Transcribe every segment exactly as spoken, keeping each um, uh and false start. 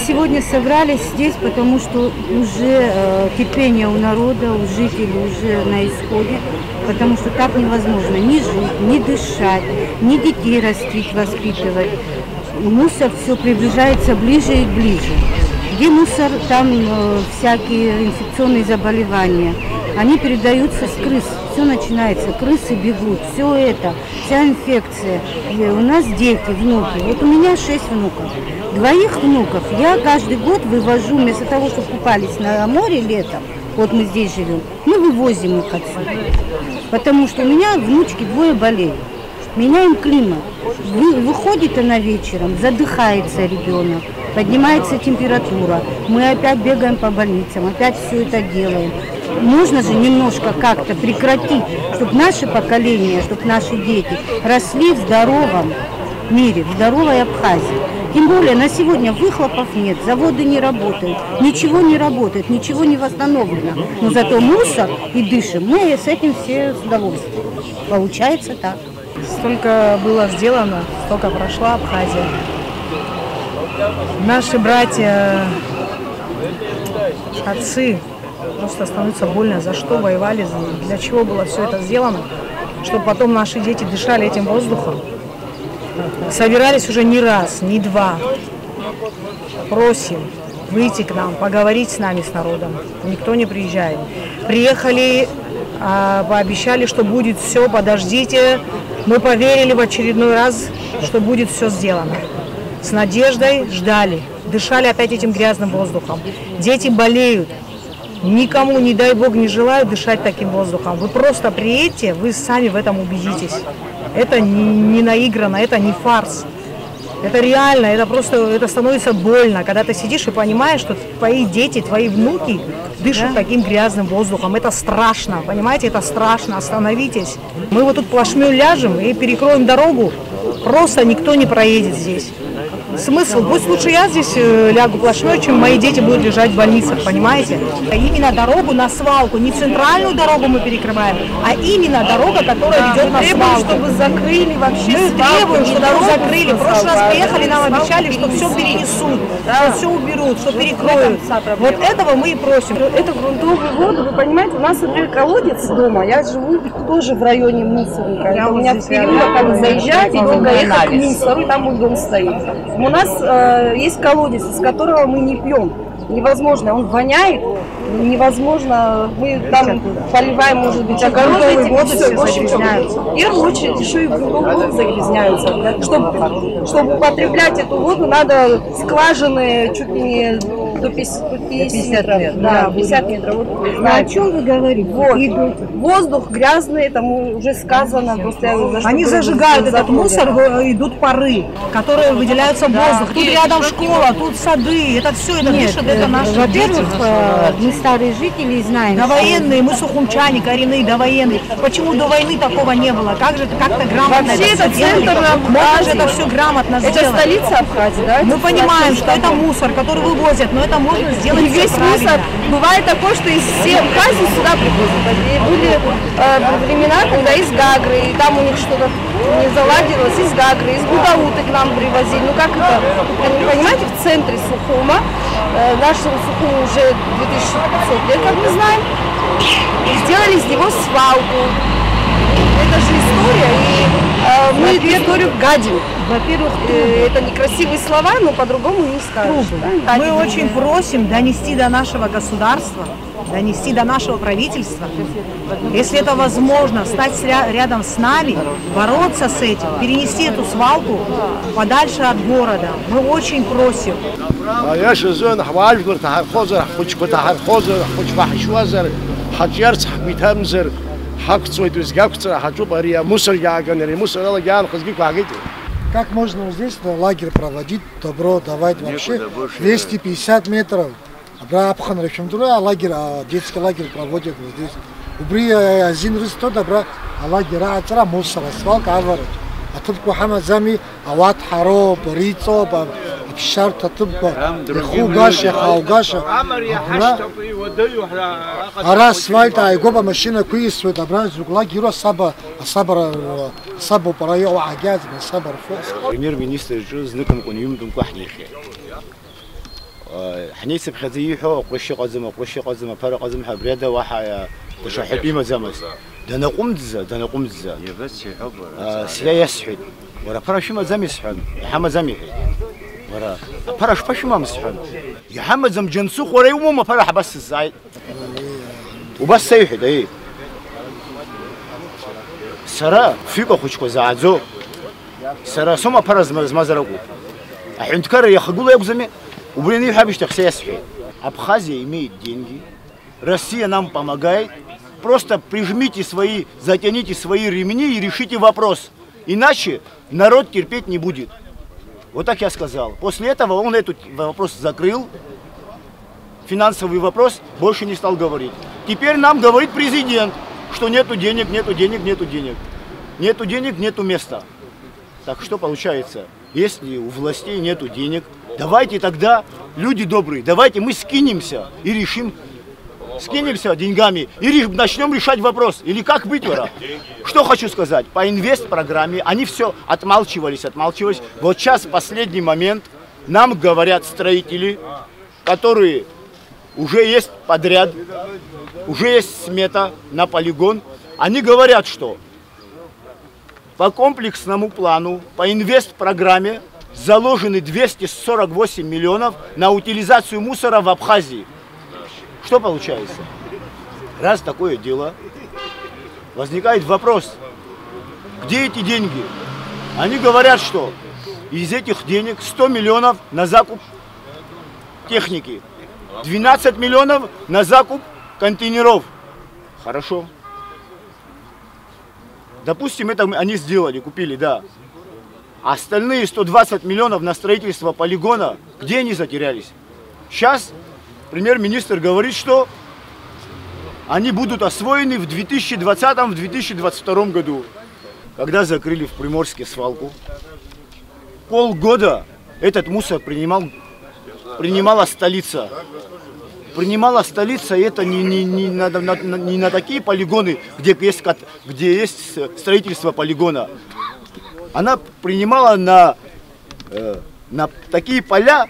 сегодня собрались здесь, потому что уже э, терпение у народа, у жителей уже на исходе, потому что так невозможно ни жить, ни дышать, ни детей растить, воспитывать. Мусор все приближается ближе и ближе. Где мусор, там э, всякие инфекционные заболевания. Они передаются с крыс. Все начинается, крысы бегут, все это, вся инфекция. И у нас дети, внуки. Вот у меня шесть внуков. Двоих внуков я каждый год вывожу, вместо того, чтобы купались на море летом, вот мы здесь живем, мы вывозим их отсюда. Потому что у меня внучки двое болеют. Меняем климат. Вы, выходит она вечером, задыхается ребенок, поднимается температура. Мы опять бегаем по больницам, опять все это делаем. Нужно же немножко как-то прекратить, чтобы наше поколение, чтобы наши дети росли в здоровом мире, в здоровой Абхазии. Тем более на сегодня выхлопов нет, заводы не работают, ничего не работает, ничего не восстановлено. Но зато мусор и дышим, мы с этим все с удовольствием. Получается так. Столько было сделано, столько прошла Абхазия. Наши братья, отцы, просто становится больно, за что воевали, для чего было все это сделано, чтобы потом наши дети дышали этим воздухом. Собирались уже не раз, не два. Просим выйти к нам, поговорить с нами, с народом. Никто не приезжает. Приехали, пообещали, что будет все, подождите. Мы поверили в очередной раз, что будет все сделано. С надеждой ждали, дышали опять этим грязным воздухом. Дети болеют. Никому, не дай Бог, не желаю дышать таким воздухом. Вы просто приедете, вы сами в этом убедитесь. Это не наиграно, это не фарс. Это реально, это просто, это становится больно, когда ты сидишь и понимаешь, что твои дети, твои внуки дышат да. таким грязным воздухом. Это страшно, понимаете, это страшно. Остановитесь. Мы вот тут плашмю ляжем и перекроем дорогу, просто никто не проедет здесь. Смысл? Пусть лучше я здесь лягу плашмей, чем мои дети будут лежать в больницах, понимаете? Именно дорогу на свалку, не центральную дорогу мы перекрываем, а именно дорога, которая да, ведет на свалку. Чтобы закрыли вообще мы свалку, требуем, чтобы дорогу закрыли. В прошлый раз приехали, нам обещали, что все перенесут, да. что все уберут, что перекроют. Вот этого мы и просим. Это грунтовую воду, вы понимаете, у нас, например, колодец дома, я живу тоже в районе мусорника. Я у меня в период, когда вы заезжаете, долго ехать к мусору, и там мой дом стоит. У нас э, есть колодец, из которого мы не пьем. Невозможно, он воняет, невозможно, мы там поливаем, может быть, огород, эти воды все загрязняются. В первую очередь еще и воду загрязняются. Чтобы, чтобы употреблять эту воду, надо скважины чуть ли не до пятидесяти метров. Да, пятьдесят метров. Вот, а о чем вы говорите? Вот. Воздух грязный, там уже сказано. Просто я за Они зажигают этот мусор, идут пары, которые выделяются в воздух. Тут рядом школа, тут сады, это все, это дышит, это наши дети. Во-первых, мы старые жители знаем. Да военные, мы сухумчане, коренные, да военные. Почему до войны такого не было? Как же это как-то грамотно Вообще это центр Абхазии, это все грамотно сделать. Это столица Абхазии, да? Мы понимаем, что это мусор, который вывозят, но это можно сделать и весь правильно. Мусор. Бывает такое, что из всей Абхазии сюда привозят. Были э, времена, когда из Гагры, и там у них что-то не заладилось, из Гагры, из Гудауты к нам привозили. Ну как это? Понимаете, в центре Сухума, э, нашему Сухуму уже две тысячи пятьсот лет, как мы знаем, сделали из него свалку. Это же история, и э, мы эту историю гадим. Во-первых, э, это некрасивые слова, но по-другому не скажешь. Да? Мы очень просим донести до нашего государства, донести до нашего правительства, если это возможно, стать рядом с нами, бороться с этим, перенести эту свалку подальше от города. Мы очень просим. Как можно здесь лагерь проводить, добро давать вообще двести пятьдесят метров. Абрахахан Рашамдура лагерь, детский лагерь проводят вот здесь. Убри один раз то добра лагерь, а цара мусор, свалка аварит. А тут Мухаммад Зами, ават харо, рицо, шар татуб, хугаша, хаугаша. Ара свальта, и гоба машина куис, добра, лагерь саба, сабра, сабу парайо, агаз, сабр. Премьер-министр же знаком конъюнктум кахнихе. حنيس بخزيحه قرشي قزمه قرشي قزمه فرق قزمه حبريده واحد تشحبي مزامس ده نقوم دزا ده نقوم دزا يبس يحب سلا يسحد ورا فرش ما زم يسحد يحمى زم يحد ورا فرش فش ما مسحد يحمى زم جنسوخ ورا يوم ما فرح بس الزايد وبس يحد ايه سرا فيكو خوشكو زعزو سرا سوما فرز مزرقو الحين تكرر يخقوا له يقزمي وبرين يحبش تخسي يسحد Абхазия имеет деньги, Россия нам помогает. Просто прижмите свои, затяните свои ремни и решите вопрос. Иначе народ терпеть не будет. Вот так я сказал. После этого он этот вопрос закрыл. Финансовый вопрос больше не стал говорить. Теперь нам говорит президент, что нету денег, нету денег, нету денег. Нету денег, нету места. Так что получается, если у властей нету денег, давайте тогда, люди добрые, давайте мы скинемся и решим, скинемся деньгами и начнем решать вопрос. Или как быть, вора? Что хочу сказать? По инвест-программе они все отмалчивались, отмалчивались. Вот сейчас, в последний момент, нам говорят строители, которые уже есть подряд, уже есть смета на полигон. Они говорят, что по комплексному плану, по инвест-программе заложены двести сорок восемь миллионов на утилизацию мусора в Абхазии. Что получается? Раз такое дело, возникает вопрос, где эти деньги? Они говорят, что из этих денег сто миллионов на закуп техники, двенадцать миллионов на закуп контейнеров. Хорошо. Допустим, это они сделали, купили, да. Остальные сто двадцать миллионов на строительство полигона, где они затерялись? Сейчас премьер-министр говорит, что они будут освоены в две тысячи двадцатом — две тысячи двадцать втором году. Когда закрыли в Приморске свалку, полгода этот мусор принимал, принимала столица. Принимала столица, и это не, не, не, на, на, не на такие полигоны, где есть, где есть строительство полигона. Она принимала на, э, на такие поля,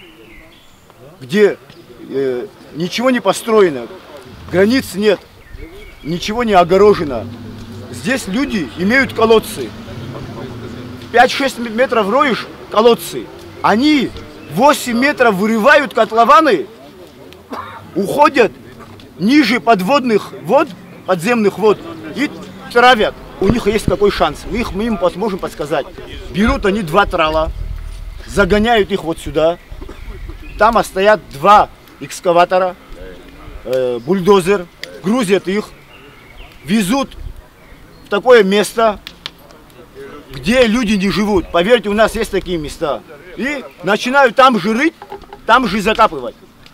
где э, ничего не построено, границ нет, ничего не огорожено. Здесь люди имеют колодцы. пять-шесть метров роешь колодцы. Они восемь метров вырывают котлованы, уходят ниже подводных вод, подземных вод и травят. У них есть какой шанс? Мы, их, мы им можем подсказать. Берут они два трала, загоняют их вот сюда. Там стоят два экскаватора, э, бульдозер, грузят их, везут в такое место, где люди не живут. Поверьте, у нас есть такие места. И начинают там же рыть, там же закапывать.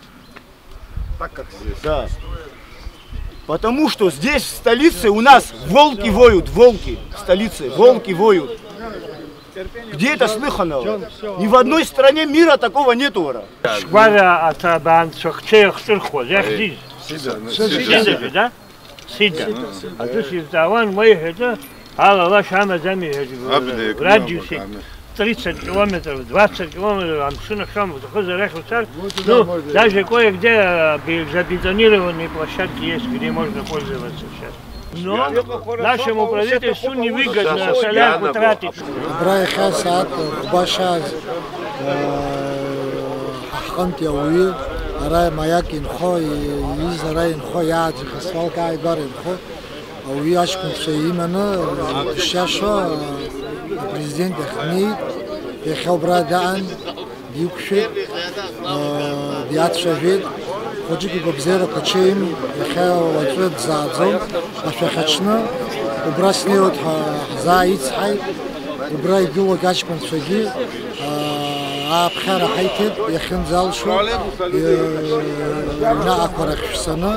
Так как здесь. Да. Потому что здесь, в столице, у нас волки воют, волки. В столице волки воют. Где это слыхано? Ни в одной стране мира такого нету. Шквара атабан сохчех сырхоз, я здесь. Сида, да? Сида. А тут из Таван мы это, алла шама зами в радиусе тридцать километров, двадцать километров, а машина шама, ну, даже кое-где забетонированные площадки есть, где можно пользоваться сейчас. Но нашему правительству невыгодно солярку тратить. Брайха сад, Башаз, Ахантьяуи, Рай Маяк инхо, из Рай инхо, я Хасвалка Айдар инхо, Уяшкун все именно, Шашо, президент Ахмид, Ехабрадан, Дюкшит, Диатшавид, Ходжики Гобзера Качим, Ехал Ваджет Задзон, Ашахачна, Убрасни от Заицхай, Убрай Гула Гачкун Шаги, Абхара Хайтет, Яхин Залшу, На Акварахшсана,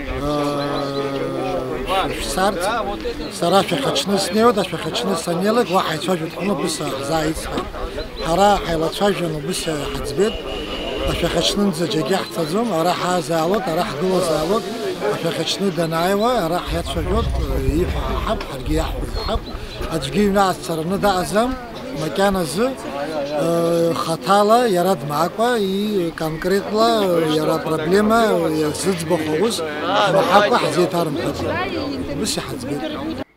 Сарт, Сарафи Хачны снеот, а Хачны санелек, Вахай Чажут, он быса Заицхай, Хара Хайлачажан, быса Хацбет, Ашахачны за Джагях Тазом, Араха Залот, Арах Дула Залот, Ашахачны Данаева, Арах Ячажот, Ифахаб, Харгиях Хаб, Аджгивна Ацарна Дазам, Макана З, خطالا يراد معكوا ي конкретно يرا проблема يزيد بخوز محاكوا حزيتار محاكوا بس حزبي